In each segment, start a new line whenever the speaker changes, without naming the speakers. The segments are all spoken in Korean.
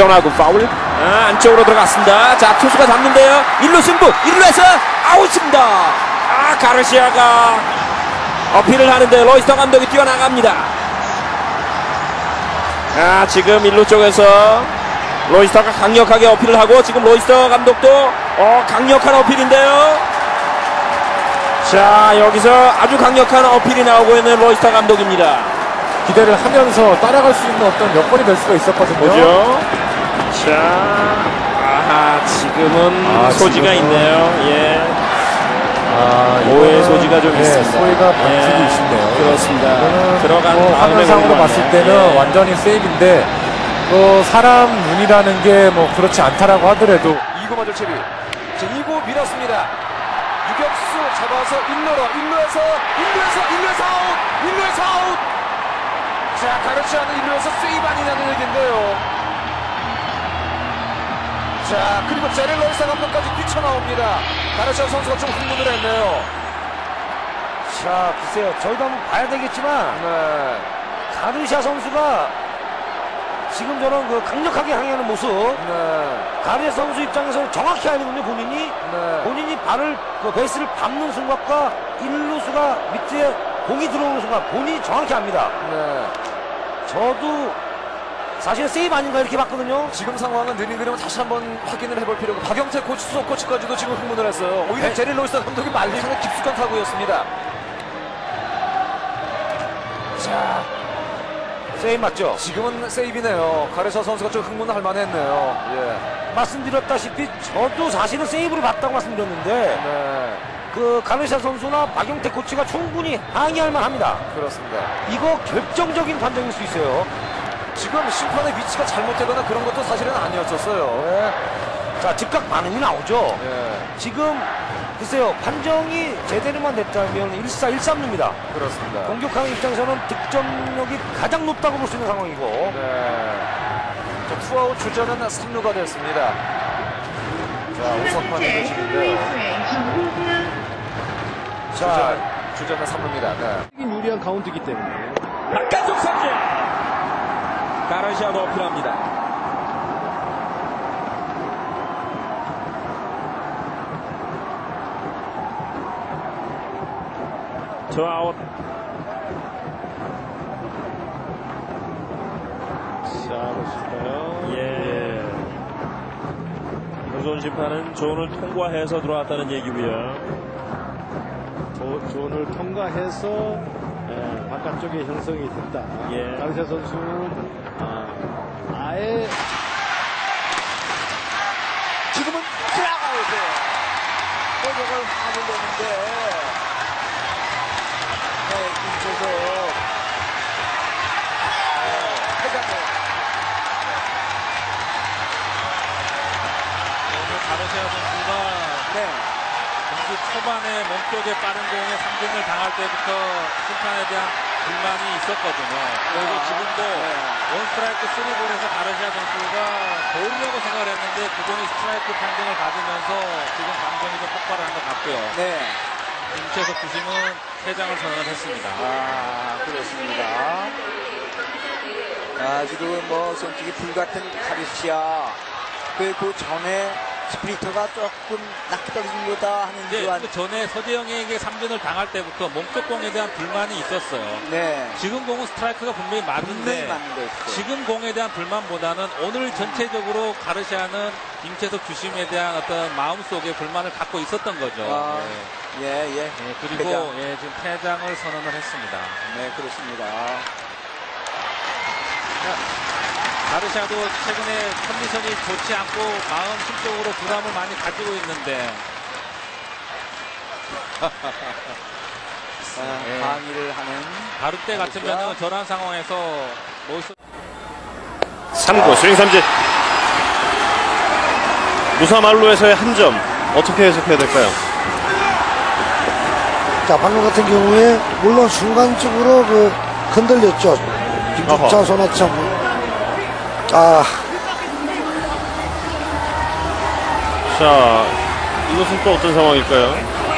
변화구 파울. 안쪽으로 들어갔습니다. 자, 투수가 잡는데요. 1루 승부. 1루에서 아웃입니다. 가르시아가 어필을 하는데 로이스터 감독이 뛰어나갑니다. 지금 1루 쪽에서 로이스터가 강력하게 어필을 하고, 지금 로이스터 감독도 강력한 어필인데요. 자, 여기서 아주 강력한 어필이 나오고 있는 로이스터 감독입니다.
기대를 하면서 따라갈 수 있는 어떤 여건이 될 수가 있었거든요.
보죠. 자, 지금은 소지가 있네요. 예. 오해 소지가 좀 있습니다.
소리가 박히고 있네요.
그렇습니다. 들어간
화면상으로 봤을 때는 완전히 세이브인데, 사람 눈이라는 게 그렇지 않다라고 하더라도
2구 맞을 채비. 자, 2구 밀었습니다. 유격수 잡아서 1루에서 아웃. 자, 가르치아는 1루에서 세이브 아니냐는 얘기인데요. 자, 그리고 제렐 로이스터 감독까지 뛰쳐나옵니다. 가르치아 선수가 좀 흥분을 했네요.
자, 글쎄요. 저희도 한번 봐야 되겠지만, 가르시아 선수가 지금 저런 강력하게 항의하는 모습, 가르시아 선수 입장에서는 정확히 알거든요. 본인이 발을 베이스를 밟는 순간과 1루수가 밑에 공이 들어오는 순간 본인이 정확히 압니다. 저도 사실 세이브 아닌가 이렇게 봤거든요.
지금 상황은 느린 그림은 다시 한번 확인을 해볼 필요고, 박영태 코치, 수석 코치까지도 지금 흥분을 했어요. 오히려 제렐 로이스터 감독이 말리는 깊숙한 타구였습니다.
자, 세이브 맞죠?
지금은 세이브네요. 가르시아 선수가 좀 흥분할 만했네요. 예.
말씀드렸다시피 저도 사실은 세이브를 봤다고 말씀드렸는데, 가르시아 선수나 박영태 코치가 충분히 항의할 만합니다.
그렇습니다.
이거 결정적인 판정일 수 있어요.
지금 심판의 위치가 잘못되거나 그런 것도 사실은 아니었었어요.
자, 즉각 반응이 나오죠. 지금 글쎄요, 판정이 제대로만 됐다면 1사 1삼루입니다.
그렇습니다.
공격하는 입장에서는 득점력이 가장 높다고 볼 수 있는 상황이고.
자, 투아웃 주자는 3루가 됐습니다. 자, 우석환의 교실인데요. 자, 주자는 3루입니다.
유리한 카운트이기 때문에.
바깥쪽 삼진. 가르시아도 어필합니다. 투아웃.
자, 보실까요?
예. 조선 심판은 존을 통과해서 들어왔다는 얘기고요.
존을 통과해서 바깥쪽에 형성이 됐다.
예.
가르시아 선수는 아예
지금은 들어가야죠. 저걸 하는 되는데, 김초석 회장님.
오늘 가르시아 선수가 경기 초반에 몸쪽에 빠른 공에 삼진을 당할 때부터 심판에 대한 불만이 있었거든요. 그리고 지금도 원스트라이크 3볼에서 가르시아 선수가 도우려고 생각을 했는데 그 공이 스트라이크 판정을 받으면서 지금 감정이 좀 폭발한 것 같고요. 김채석 주심은 퇴장을 선언을 했습니다.
그렇습니다. 지금 솔직히 불같은 가르시아, 그 전에 스프리터가 조금 낮게 떨어진 거다 하는
이제 그 전에 서재영에게 3진을 당할 때부터 몸쪽 공에 대한 불만이 있었어요. 지금 공은 스트라이크가 분명히 맞는데 지금 공에 대한 불만보다는 오늘 전체적으로 가르시아는 김채석 주심에 대한 어떤 마음속에 불만을 갖고 있었던 거죠. 그리고 지금 퇴장을 선언을 했습니다.
그렇습니다.
가르시아도 최근에 컨디션이 좋지 않고 마음 심적으로 부담을 많이 가지고 있는데
항의를 하는
다른 때 같으면 저런 상황에서
3구 스윙 삼진. 무사말로에서의 한 점 어떻게 해석해야 될까요?
자, 방금 같은 경우에 물론 순간적으로 흔들렸죠. 김주찬 손아참.
자, 이것은 또 어떤 상황일까요?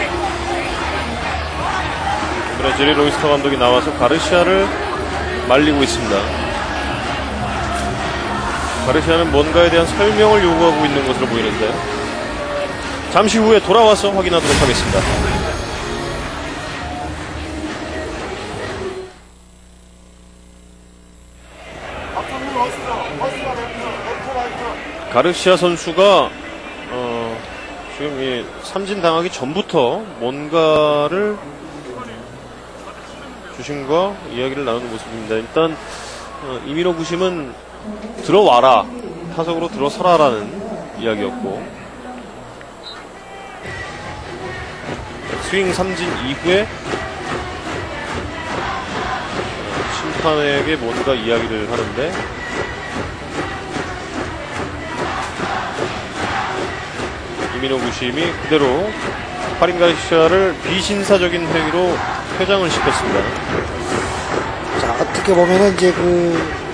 브라질의 로이스터 감독이 나와서 가르시아를 말리고 있습니다.
가르시아는 뭔가에 대한 설명을 요구하고 있는 것으로 보이는데 잠시 후에 돌아와서 확인하도록 하겠습니다. 가르시아 선수가 지금 이 삼진 당하기 전부터 뭔가를 주심과 이야기를 나누는 모습입니다. 일단 이민호 구심은 들어와라, 타석으로 들어서라라는 이야기였고, 스윙 삼진 이후에 심판에게 뭔가 이야기를 하는데, 이민호 구심이 그대로 파린 가르시아를 비신사적인 행위로 퇴장을 시켰습니다.
자, 어떻게 보면은 이제 그